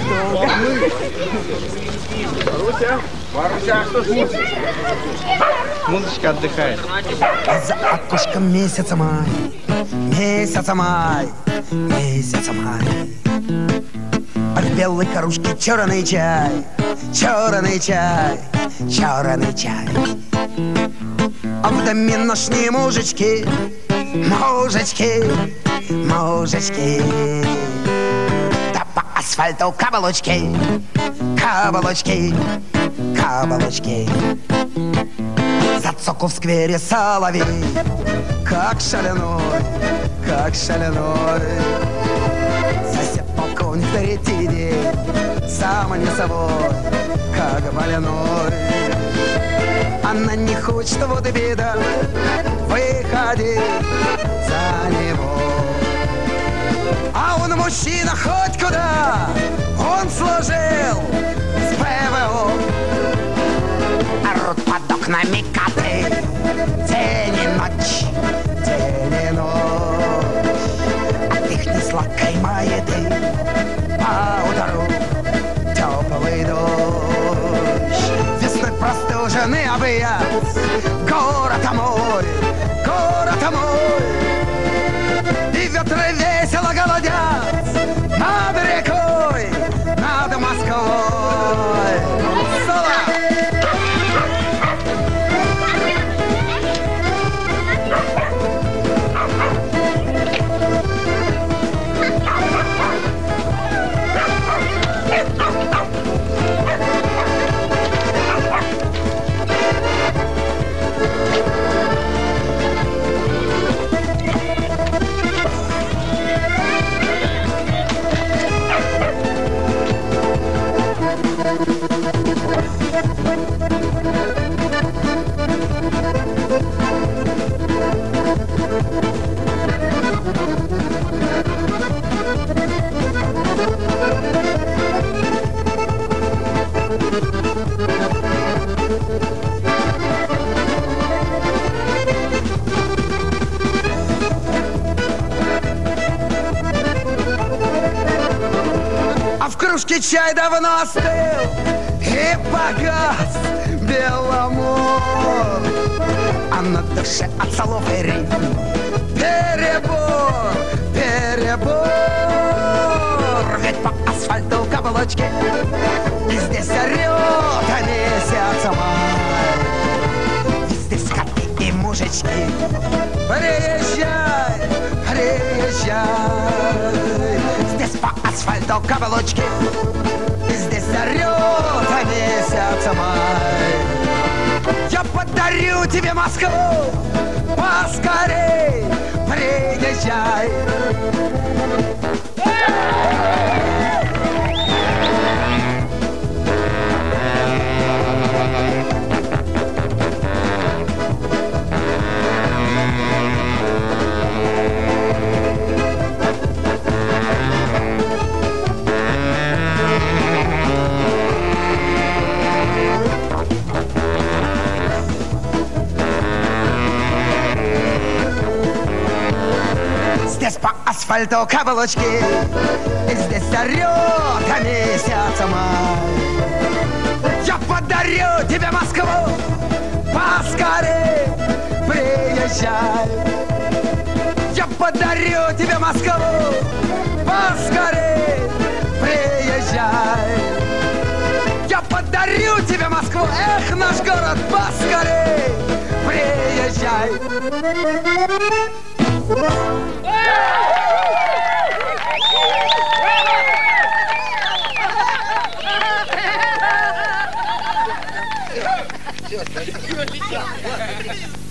Маруся, что слушаешь? Музычка отдыхает. За окошком месяца май, месяца май, месяца май. А в белой кружке черный чай, черный чай, черный чай. А в доме ночные мужички, мужички, мужички. Да по асфальту каблучки, каблучки, каблучки. Зацоку в сквере соловей, как шаленой, как шаленой. Сосед полковник в третий день, сам не собой, как больной. Она не хочет, вот и беда, выходи за него. А он мужчина хоть куда, он служил с ПВО. Орут под окнами коты, день и ночь, день и ночь. От их несладкой маяты поутру теплый дождь. Весной простуженный объят, город мой, город мой. И ветры весело голодят над рекой, над Москвой. Соло! Чай давно остыл и погас беломор, а на душе от слов и ритм перебор, перебор. Ведь по асфальту каблучки, и здесь орёт месяц май. И здесь коты и мужички, приезжай, приезжай. Здесь по асфальту каблучки, и здесь орёт месяц май. Я подарю тебе Москву, поскорей приезжай. Здесь по асфальту каблучки, и здесь орёт месяц май. Я подарю тебе Москву, поскорей приезжай. Я подарю тебе Москву, поскорей приезжай. Я подарю тебе Москву, эх, наш город, поскорей приезжай. Все,